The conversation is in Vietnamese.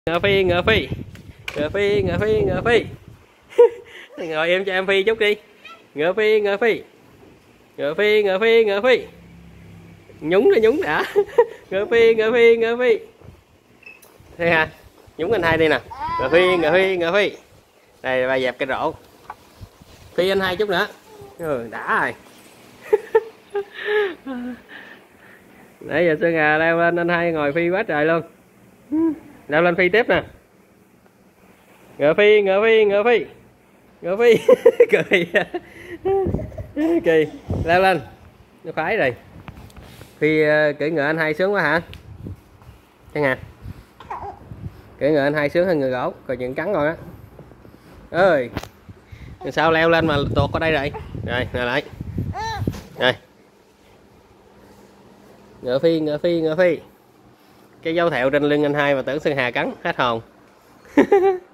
Ngựa phi, ngựa phi, ngựa phi, ngựa phi, ngựa phi. Ngồi em cho em phi chút đi. Ngựa phi, ngựa phi, ngựa phi, ngựa phi, ngựa phi. Nhúng rồi, nhúng đã. Ngựa phi, ngựa phi, ngựa phi. Thế ha, nhúng anh hai đi nè. Ngựa phi, ngựa phi, ngựa phi. Đây bà dẹp cái rổ. Phi anh hai chút nữa. Ừ, đã rồi. Nãy giờ Sơn Hà leo lên, anh hai ngồi phi quá trời luôn. Leo lên phi tiếp nè. Ngựa phi, ngựa phi, ngựa phi, ngựa phi. Cười. Kỳ. Leo lên. Nó khoái rồi. Phi cưỡi ngựa anh hai sướng quá hả? Thế nè. Cưỡi ngựa anh hai sướng hơn người gỗ. Còn chuyện cắn rồi á. Ơi. Sao leo lên mà tuột ở đây rồi? Rồi, ngồi lại. Rồi. Ngựa phi, ngựa phi, ngựa phi. Cái dấu thẹo trên lưng anh hai mà tưởng Sơn Hà cắn hết hồn.